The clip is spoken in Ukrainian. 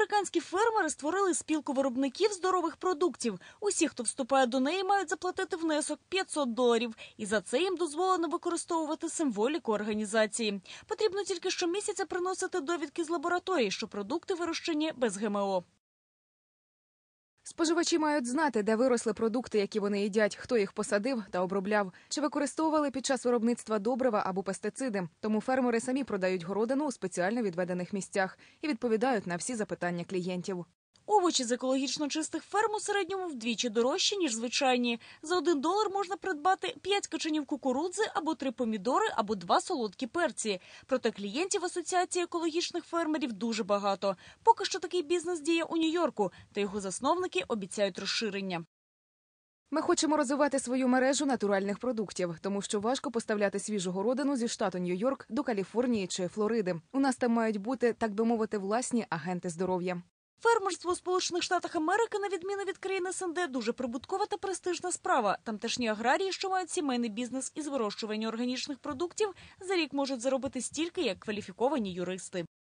Американські фермери створили спілку виробників здорових продуктів. Усі, хто вступає до неї, мають заплатити внесок $500. І за це їм дозволено використовувати символіку організації. Потрібно тільки щомісяця приносити довідки з лабораторії, що продукти вирощені без ГМО. Споживачі мають знати, де виросли продукти, які вони їдять, хто їх посадив та обробляв, чи використовували під час виробництва добрива або пестициди. Тому фермери самі продають городину у спеціально відведених місцях і відповідають на всі запитання клієнтів. Овочі з екологічно чистих ферм у середньому вдвічі дорожчі, ніж звичайні. За $1 можна придбати 5 качанів кукурудзи, або 3 помідори, або 2 солодкі перці. Проте клієнтів Асоціації екологічних фермерів дуже багато. Поки що такий бізнес діє у Нью-Йорку, та його засновники обіцяють розширення. Ми хочемо розвивати свою мережу натуральних продуктів, тому що важко поставляти свіжу городину зі штату Нью-Йорк до Каліфорнії чи Флориди. У нас там мають бути, так би мовити, власні агенти здоров'я. Фермерство у Сполучених Штатах Америки, на відміну від країн СНД, дуже прибуткова та престижна справа. Тамтешні аграрії, що мають сімейний бізнес із вирощування органічних продуктів, за рік можуть заробити стільки, як кваліфіковані юристи.